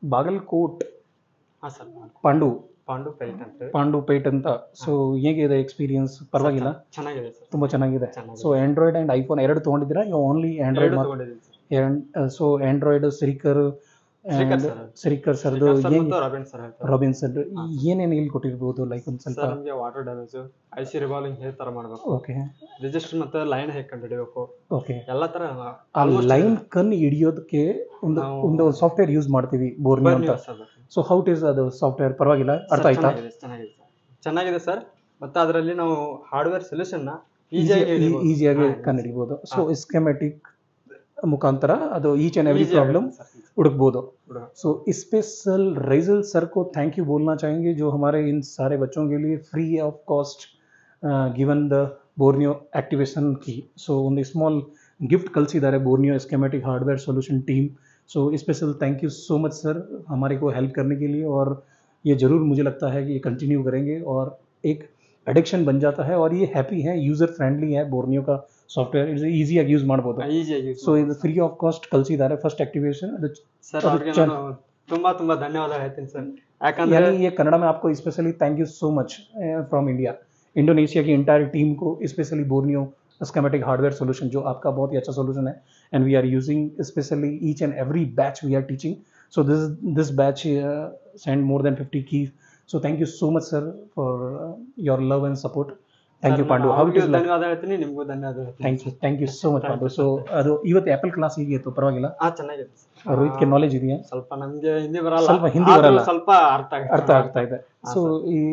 ಬಾಗಲಕೋಟ್ ಹಾಂ ಸರ್. ಪಾಂಡು ಪಾಂಡು ಪೇಟ್ ಅಂತ ಪಾಂಡು ಪೇಟ್ ಅಂತ. ಸೊ ಹೇಗಿದೆ ಎಕ್ಸ್ಪೀರಿಯನ್ಸ್? ಪರವಾಗಿಲ್ಲ, ಚೆನ್ನಾಗಿದೆ ಸರ್. ತುಂಬ ಚೆನ್ನಾಗಿದೆ. ಚೆನ್ನಾಗಿದೆ. ಸೊ ಆಂಡ್ರಾಯ್ಡ್ ಆ್ಯಂಡ್ ಐಫೋನ್ ಎರಡು ತೊಗೊಂಡಿದ್ದೀರಾ? You only Android? ತಗೊಂಡಿದ್ದೀನಿ sir. So Android Srikar Srikar sir. Srikar ಸರ್ದು ಶ್ರೀಕರ್ ಸರ್ ಏನು ಮತ್ತು ರಾಬಿನ್ ಸರ್ ಹೇಳ್ತಾರೆ. ರಾಬಿನ್ ಸರ್ ಏನೇನು ಹೇಳ್ಕೊಟ್ಟಿರ್ಬೋದು? ಲೈಕ್ ಒಂದು ಸ್ವಲ್ಪ. ಸರ್ ನಮಗೆ water damage, I C revolving ಹೇಗೆ ಥರ ಮಾಡಬೇಕು, ಓಕೆ ರಿಜಿಸ್ಟರ್ ಮತ್ತು ಲೈನ್ ಹೇಗೆ ಕಂಡುಹಿಡಿಬೇಕು, ಓಕೆ. ಎಲ್ಲ ಥರ ಆ ಲೈನ್ ಕನ್ ಹಿಡಿಯೋದಕ್ಕೆ ಒಂದು ಸಾಫ್ಟ್ವೇರ್ ಯೂಸ್ ಮಾಡ್ತೀವಿ, ಬೋರ್ನಿಯೋ ಅಂತ. ಸೊ ಹೌ ಇಟ್ ಇಸ್ ಅದು ಸಾಫ್ಟ್ವೇರ್? ಪರವಾಗಿಲ್ಲ, ಅರ್ಥ ಆಯ್ತಾ? ಚೆನ್ನಾಗಿದೆ ಸರ್. ಮತ್ತು ಅದರಲ್ಲಿ ನಾವು ಹಾರ್ಡ್ವೇರ್ ಸೊಲ್ಯೂಷನ್ನ ಈಸಿಯಾಗಿ ಕಂಡುಹಿಡಿಬೋದು. ಸೊ ಸ್ಕೆಮೆಟಿಕ್ ಮುಖಾಂತರ ಅದು ಈಚ್ एंड एवरी प्रॉब्लम ಹುಡುಕ್ಬೋದು. सो स्पेशल रईजल सर को थैंक यू बोलना चाहेंगे जो हमारे इन सारे बच्चों के लिए free of cost given the Borneo activation की. सो ಒಂದು ಸ್ಮಾಲ್ ಗಿಫ್ಟ್ ಕಳಿಸಿದ್ದಾರೆ Borneo schematic hardware solution team. So special thank you so much sir हमारे को हेल्प करने के लिए. और ये ज़रूर मुझे लगता है कि ये कंटिन्यू करेंगे और एक एडिक्शन बन जाता है. और ये हैप्पी है, यूज़र फ्रेंडली है बोर्नियो का ಸಾಫ್ಟ್ವೇರ್. ಇದು ಈಸಿಯಾಗಿ ಯೂಸ್ ಮಾಡ್ಬೋದು. ಸೊ ಇದು ಫ್ರೀ ಆಫ್ ಕಾಸ್ಟ್ ಕಳಿಸಿದ್ದಾರೆ ಫಸ್ಟ್ ಆಕ್ಟಿವೇಶನ್. ಸರ್ ಅವ್ರಿಗೆ ನಾನು ತುಂಬಾ ಧನ್ಯವಾದ ಹೇಳ್ತೀನಿ ಸರ್. ಯಾಕಂದ್ರೆ यानी ये कन्नड़ में आपको specially thank you so much from India, Indonesia की इंटायर टीम को, specially Borneo schematic hardware solution जो आपका बहुत ही अच्छा सॉल्यूशन है. And we are using specially each and every batch we are teaching. So this batch send more than 50 keys. So thank you so much sir for your love and support. Thank you Pandu. How it is? ಧನ್ಯವಾದ ಹೇಳ್ತೀನಿ, ನಿಮಗೂ ಧನ್ಯವಾದ ಹೇಳ್ತೀನಿ. Thank you so much Pandu. So ಅದು ಇವತ್ತು apple class ಹೇಗಿತ್ತು? ಪರವಾಗಿಲ್ಲ, ಚೆನ್ನಾಗಿದೆ. ರೋಹಿತ್ಗೆ ನಾಲೆಜ್ ಇದೆಯಾ? ಸ್ವಲ್ಪ ನಮಗೆ ಹಿಂದಿ ಬರಲ್ಲ, ಸ್ವಲ್ಪ ಹಿಂದಿ ಬರಲ್ಲ, ಸ್ವಲ್ಪ ಅರ್ಥ ಆಗ್ತಾ ಇದೆ. सो ये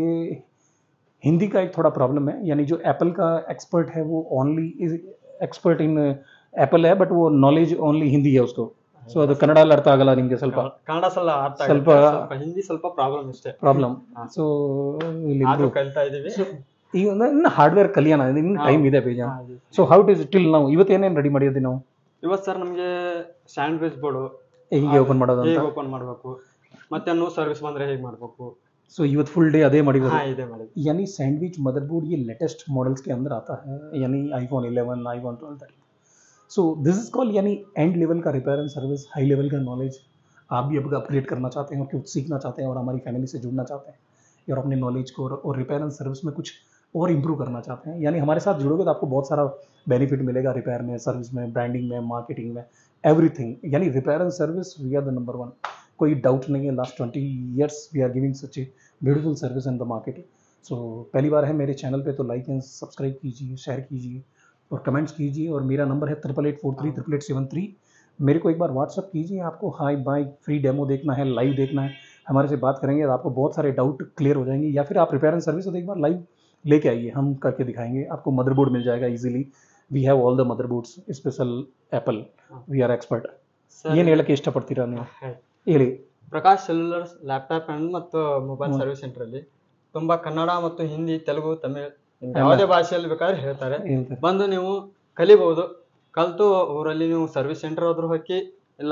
हिंदी का एक थोड़ा प्रॉब्लम है. यानी जो एप्पल का एक्सपर्ट है वो only is expert in Apple है, बट वो नॉलेज ओनली हिंदी है उसको. ಸೊ ಅದು ಕನ್ನಡಲ್ಲಿ ಅರ್ಥ ಆಗಲ್ಲ ನಿಮಗೆ? ಸ್ವಲ್ಪ ಕನ್ನಡ ಅರ್ಥ ಸ್ವಲ್ಪ ಹಿಂದಿ ಸ್ವಲ್ಪ ಪ್ರಾಬ್ಲಮ್ ಇಷ್ಟೇ. ಪ್ರಾಬ್ಲಮ್. ಸೊ ಇಲ್ಲಿ ಕಲಿತಾ ಇದೀವಿ. ಈಗ ಇನ್ನು ಹಾರ್ಡ್ವೇರ್ ಕಲಿಯೋಣ, ಇನ್ನು ಟೈಮ್ ಇದೆ ಬೇಜ. So how it is till ನಾವು ಇವತ್ತು ಏನೇನು ರೆಡಿ ಮಾಡಿದ್ವಿ ನಾವು? ಇವತ್ತು ಸರ್ ನಮಗೆ ಸ್ಯಾಂಡ್ವಿಚ್ ಬೋರ್ಡು ಹೇಗೆ ಓಪನ್ ಮಾಡೋದು ಅಂತ, ಹೇಗೆ ಓಪನ್ ಮಾಡಬೇಕು, ಮತ್ತೆ ನ್ಯೂ ಸರ್ವಿಸ್ ಬಂದರೆ ಹೇಗೆ ಮಾಡಬೇಕು. सो ಇವತ್ತು ಫುಲ್ डे अदे ಮಾಡಿದ್ರು. ಇದೆ ಮಾಡಿದ್ವಿ. यानी सैंडविच मदरबोर्ड ये लेटेस्ट मॉडल्स के अंदर आता है, यानी iPhone 11, iPhone 12. So this is called यानी एंड लेवल का repair and service, high level का नॉलेज. आप भी अब अपग्रेड करना चाहते हैं और कुछ सीखना चाहते हैं और हमारी फैमिली से जुड़ना चाहते हैं और अपने नॉलेज को और रिपेयर एंड सर्विस में कुछ और इम्प्रूव करना चाहते हैं, यानी हमारे साथ जुड़ोगे तो आपको बहुत सारा बेनिफिट मिलेगा रिपेयर में, सर्विस में, ब्रांडिंग में, मार्केटिंग में, एवरीथिंग. यानी repair and service we are the number 1. कोई डाउट नहीं है. Last 20 years we are giving such a beautiful service in the market. So पहली बार है मेरे चैनल पे तो लाइक एंड सब्सक्राइब कीजिए, शेयर कीजिए और कमेंट्स कीजिए. और मेरा नंबर है 8843388873. मेरे को एक बार व्हाट्सअप कीजिए. आपको हाई बाय फ्री डेमो देखना है, लाइव देखना है, हमारे से बात करेंगे तो आपको बहुत सारे डाउट क्लियर हो जाएंगे. या फिर आप रिपेयर एंड सर्विस तो एक बार लाइव लेके आइए, हम करके दिखाएंगे. आपको मदरबोर्ड मिल जाएगा easily. We have all the motherboards special Apple, we are expert. ಏನು ಹೇಳಕ್ಕೆ ಇಷ್ಟಪಡ್ತೀರಾ ನೀವು? ಹೇಳಿ. ಪ್ರಕಾಶ್ ಸೆಲ್ಯುಲರ್ ಲ್ಯಾಪ್ಟಾಪ್ ಅಂಡ್ ಮತ್ತು ಮೊಬೈಲ್ ಸರ್ವಿಸ್ ಸೆಂಟರ್ ಅಲ್ಲಿ ತುಂಬಾ ಕನ್ನಡ ಮತ್ತು ಹಿಂದಿ, ತೆಲುಗು, ತಮಿಳ್ ಯಾವುದೇ ಭಾಷೆಯಲ್ಲಿ ಬೇಕಾದ್ರೆ ಹೇಳ್ತಾರೆ. ಬಂದು ನೀವು ಕಲಿಬಹುದು. ಕಲಿತು ಊರಲ್ಲಿ ನೀವು ಸರ್ವಿಸ್ ಸೆಂಟರ್ ಆದ್ರೂ ಹಾಕಿ ಇಲ್ಲ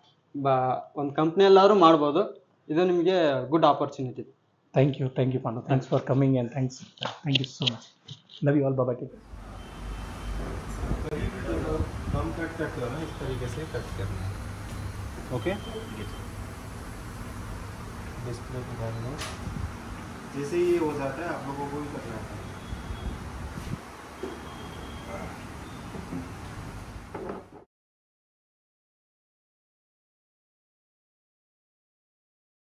ಒಂದು ಕಂಪ್ನಿಯಲ್ಲಾದ್ರೂ ಮಾಡ್ಬೋದು. ಇದು ನಿಮಗೆ good opportunity. Thank you Pandu. Thanks for coming and thank you so much. Love you all. Bye bye. हम कट करना इस तरीके से कट करना है. ओके. डिस्प्ले के बारे में जैसे ही हो जाता है आप लोगों को भी करना है.